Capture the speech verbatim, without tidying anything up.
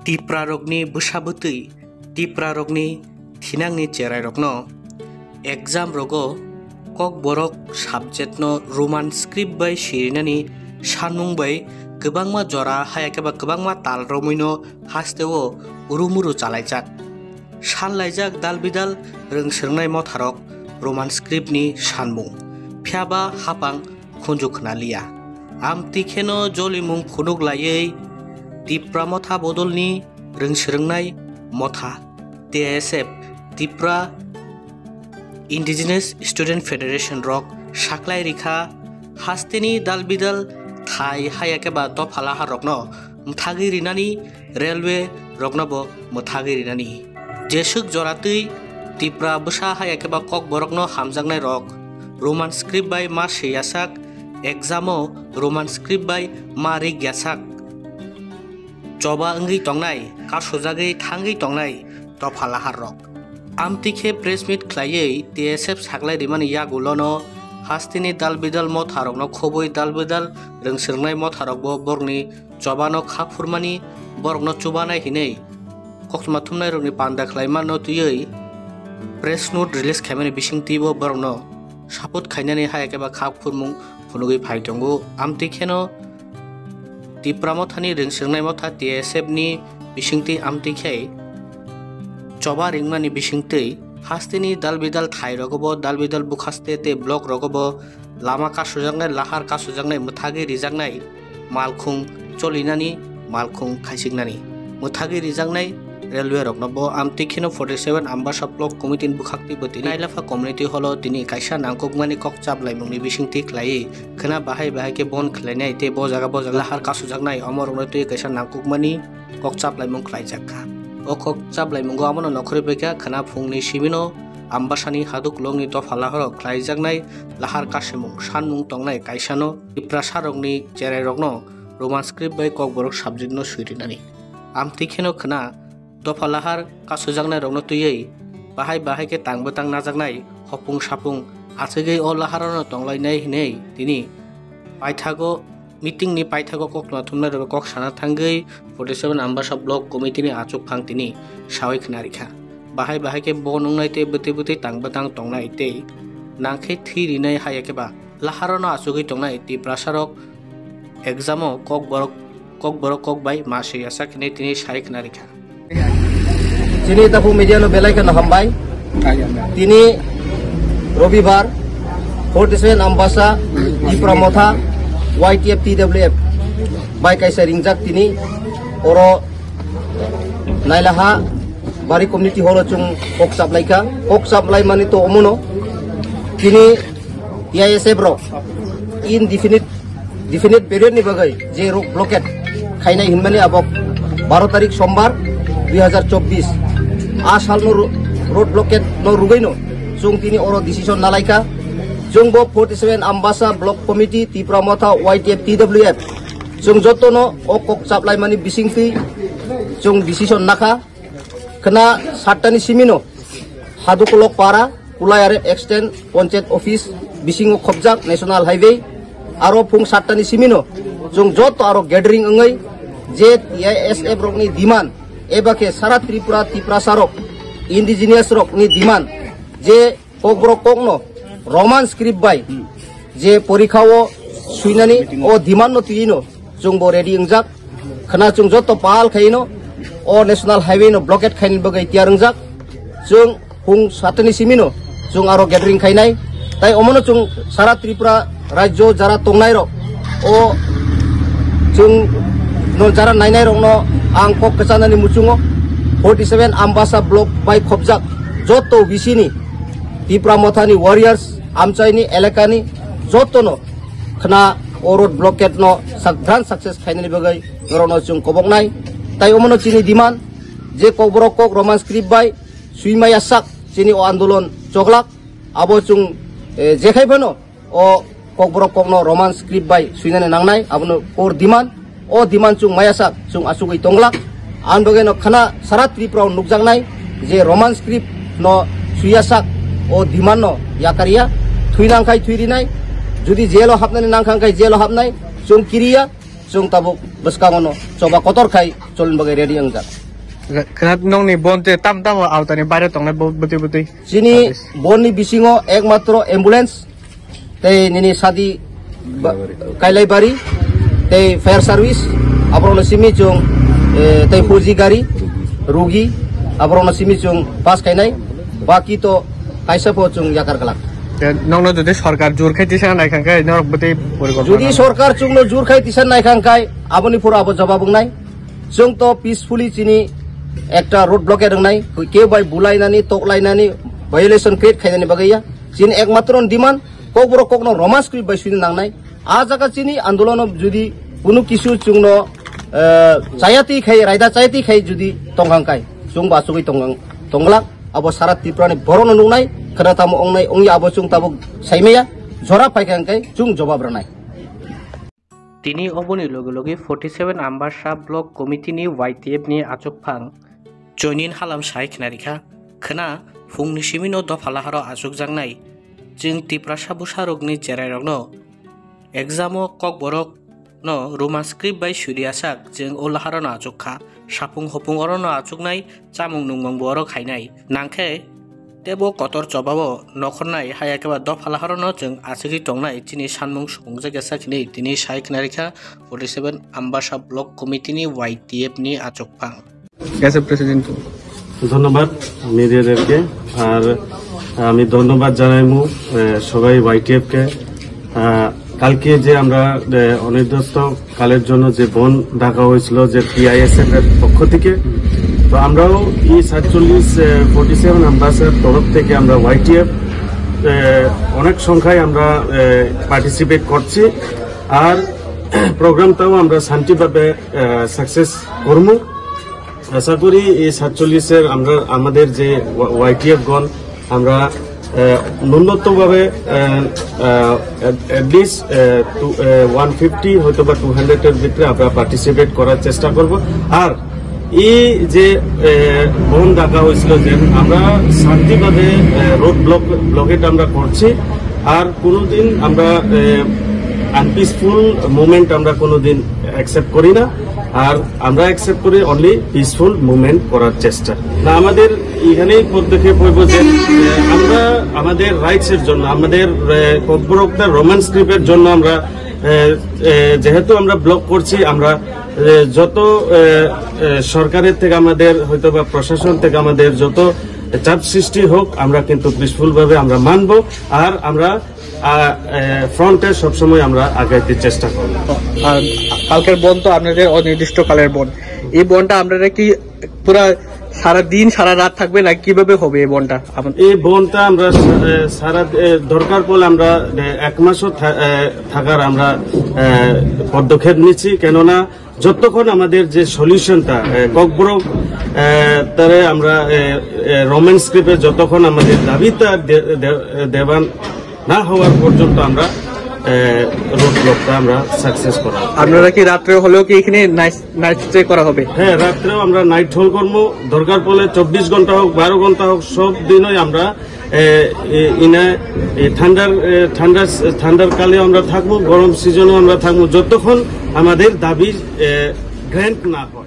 Tipra rokni busabutui, tipra rokni thinangni cherai rokno exam rogo kok borok subject no Roman script bai sirinani sanung bai kebangma jora hayakeba kebangma tal romuino hasteo urumuru chalaijak sanlaijak dal bidal rengsernai motharok Roman script ni sanmung phiaba hapang khunjuk nalia amti kheno jolimung phunuk layei Tipra motha bodolni rengsrengnai motha T S F Tipra Indigenous Student Federation rok saklai rikha hasteni dalbidal thai hayakeba tophala rokno mthagi rinani railway roknobo mthagi rinani jesuk joratui Tipra busa hayakeba kok borokno hamjangnai rok Roman script by ma seyasak examo Roman script by ma rigyasak Coba enggi tongnai, kasojagi thangi tongnai, tophalahar rok. Amtikhe press meet klayei T S F saklai rimani yagulono hastini dalbidal motharokno khoboi dalbidal rengsernai motharokbo borni cobano khapurmani borokno chubanai hinei koktma thumnai rokni panda khlaimano tuyei press note release khamani bisingtibo borokno sapot khainani hayakeba khapurmung phunugui phaitongo amtikheno Tipra mothani rengsernai motha T S F ni bisingti amtikhe coba ringmani bisingtei hastini dalbidal thai rogobo dalbidal bukhaste te block rogobo lama kasujangnai lahar kasujangnai muthagi rijangnai malkhung cholinani malkhung khaisiknani muthagi rijangnai railway roknobo amtikheno forty-seven ambassador block committee bukhakti botini nailafa community holo tini kaisa nangkukmani kokchap laimungni bisingti khlai khana bahai bahai ke bon khlainai te bo jaga bo jaga lahar kasujaknai amorongno tui kaisa nangkukmani kokchap laimung khlaijakha o kokchap laimungo amono nokhori beka khana phungni simino ambasani haduk longni tophalahoro khlaijaknai lahar kasimung sanmung tongnai kaisano Tipra sarokni cherai rokno Roman script bai kokborok subject no suirinani amtikheno khana Tophalahar kasujaknai rokno tuyei bahai bahai ke tangbotang najaknai hopung sapung achegei o laharono tonglainai hinei tini paithago meeting ni paithago kokna thumnai rok kok sana thangei forty-seven ambassador block committee ni achuk phang tini sawai khnarikha bahai bahai ke bonungnai te bete bete tangbotang tongnai te nangkhe thirinai hayakeba laharono achugei tongnai Tipra sarok examo kok borok kok borok kok bai mase yasa kne tini sai khnarikha Sini tapu media no belai kan hambai. Tini Robibar forty-seven ambasa Tipra motha Y T F T W F bai kaisa ringjak tini oro nailaha bari community holo chung kok supply ka kok supply mani to omono tini T S F ro indefinite definite period ni bagai je rok blockade khainai hinmani abok twelve tarik sombar two thousand twenty-four asal no road blockade no rugaino jung tini oro decision nalaika jungbo forty-seven ambasa block committee Tipra motha Y T F T W F jung jotono okok supply mani bisingti jung decision nakha kena satani simino hadukolok para kulayare extend panchayat office bisingo khobjak national highway aro phung satani simino jung joto aro gathering angai je T S F rokni demand ebake sara Tripura Tipra sarok indigenous rok ni demand je kokbro kokno Roman script bai je porikhawo suinani o demand no tino jungbo ready engjak khana chung joto pal khaino o national highway no blockade khain bagai tiar engjak jung hung satani simino jung aro gathering khainai tai omono chung sara Tripura rajyo jara tongnai rok o jung no jara nainai rok no ang kok kesanani mucungo forty-seven ambasa block by khobjak joto bisini Tipra mothani warriors amchaini elakani jotono khna orod blockade no sakdran success khainani bagai norono chung koboknai tai omono chini demand je kokborok kok Roman script by suimaya sak chini o andolon choklak abo chung jekhai bano o kokborok kokno Roman script by suinani nangnai abono or demand o demand chung mayasak chung asugui tonglak anbage no khana sara Tripura nukjangnai je Roman script no suyasak o demand no yakaria thuinangkai thuirinai judi jelo hapnani nangkhangkai jelo hapnai chung kiriya जों tabuk beskangono coba kotor kai colin bagai ready angjak kenat nong ni bon te tam tam au tani bare tong na betul betul sini bon ni bisingo ekmatro ambulance tei nini sadi kailai bari tei fire service abrono simi chung tei fuji gari rugi abrono simi chung pas kainai baki to kaisa po chung yakar kalak nong no jodi sarkar jur khai tisa nai khangkai nong betul porikopna jodi sarkar chung no jur khai tisa nai khangkai aboni pura abo jawab bungnai chung to peacefully chini ekta road block erang nai ke bai bulai nani tok lai nani violation create khainani bagaiya chini ekmatro demand kok boro kok no romance kri bai sini nangnai a jaga chini andolon jodi kuno kisu chungno chayati khai raida chayati khai jodi tonghangkai chung ba chugui tongang tonglak abo sarat tiprani borono nungnai khana tamu ongnai ongi abo chung tabuk saimeya jora paikangkai chung jawab ranai তিনি অবনি লগে লগে forty-seven আম্বার sub block কমিটিনি ওয়াইটিএফ নি আচকফাং জয়নিন হালাম সাই খনারিখা Khana ফুংনি Cimino দফালাহার আচক জাংনাই जों तिप्रा साबु सारकनि जेरायरकनो एग्जामो कक बरक no Roma script by Suriasak जों ओलाहारनो आचकखा सापुं हपुं अरनो आचकनाय चामुं नुंगं बरक हायनाय नांखे तेबो कतर चबाबो नखरनाय हायाकेबा दफालाहारनो जों आचगि टंनाय तिनि सानमुं सुबुंजा गेसाखिनि तिनि सायखनारिखा forty-seven आम्बासा ब्लक कमिटिनि ওয়াইটিএফ नि आचकफां গ্যাসের প্রেসিডেন্ট ধন্যবাদ মিডিয়াদেরকে আর আমি ধন্যবাদ জানাইমু সবাই ওয়াইটিএফ কে কালকে যে আমরা অনির্দিষ্ট কালের জন্য যে বন ডাকা হয়েছিল যে পিআইএসএফ এর পক্ষ থেকে তো আমরাও ই সাতচল্লিশ ফোর্টি সেভেন আম্বাসের তরফ থেকে আমরা ওয়াইটিএফ অনেক সংখ্যায় আমরা পার্টিসিপেট করছি আর প্রোগ্রামটাও আমরা শান্তিভাবে সাকসেস করবো আশা করি এই সাতচল্লিশের আমরা আমাদের যে ওয়াইটিএফ গণ আমরা ন্যূনতমভাবে এটলিস্ট ওয়ান ফিফটি হয়তো বা টু হান্ড্রেডের ভিতরে আমরা পার্টিসিপেট করার চেষ্টা করব আর এই যে বন ডাকা হয়েছিল যে আমরা শান্তিভাবে রোড ব্লক ব্লকেট আমরা করছি আর কোনোদিন আমরা আনপিসফুল মুভমেন্ট আমরা কোনোদিন অ্যাকসেপ্ট করি না আর আমরা অ্যাকসেপ্ট করি অনলি পিসফুল মুভমেন্ট করার চেষ্টা না আমাদের এখানেই পদক্ষেপ হইব যে আমরা আমাদের রাইটস এর জন্য আমাদের কর্পোরেটর রোমান স্ক্রিপ্টের জন্য আমরা যেহেতু আমরা ব্লক করছি আমরা যত সরকারের থেকে আমাদের হয়তো বা প্রশাসন থেকে আমাদের যত চাপ সৃষ্টি হোক আমরা কিন্তু পিসফুল ভাবে আমরা মানব আর আমরা ফ্রন্টে সবসময় আমরা আগাইতে চেষ্টা করব কালকের বন তো আপনাদের অনির্দিষ্ট কালের বন এই বনটা আপনারা কি পুরা সারা দিন সারা রাত থাকবে না কিভাবে হবে এই বনটা এই বনটা আমরা সারা দরকার পড়লে আমরা এক মাসও থাকার আমরা পদক্ষেপ নিচ্ছি কেননা যতক্ষণ আমাদের যে সলিউশনটা ককবরক তারে আমরা রোমান স্ক্রিপ্টে যতক্ষণ আমাদের দাবিটা দেবান না হওয়ার পর্যন্ত আমরা রোড ব্লকটা আমরা সাকসেস করা আপনারা কি রাত্রে হলেও কি এখানে নাইট স্টে করা হবে হ্যাঁ রাত্রেও আমরা নাইট হোল করবো দরকার পড়লে চব্বিশ ঘন্টা হোক বারো ঘন্টা হোক সব দিনই আমরা ইনা ঠান্ডার ঠান্ডার ঠান্ডার কালে আমরা থাকবো গরম সিজনেও আমরা থাকবো যতক্ষণ আমাদের দাবি গ্র্যান্ট না হয়